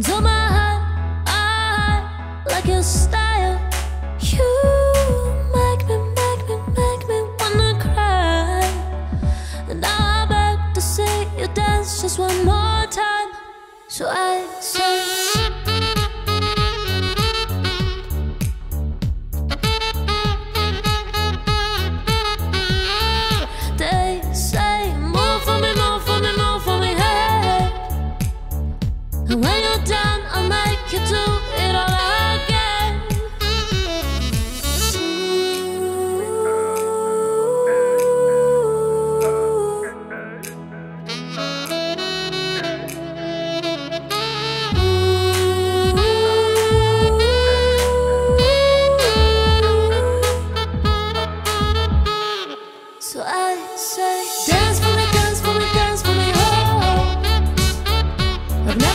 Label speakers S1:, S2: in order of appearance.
S1: comes on my heart, I like your style. You make me wanna cry. And now I beg to see you dance just one more time. So I say, they say, move for me, move for me, move for me, hey. And when you're done, I'll make you do it all again. So I say, dance for me, dance for me, dance for me, oh. I've never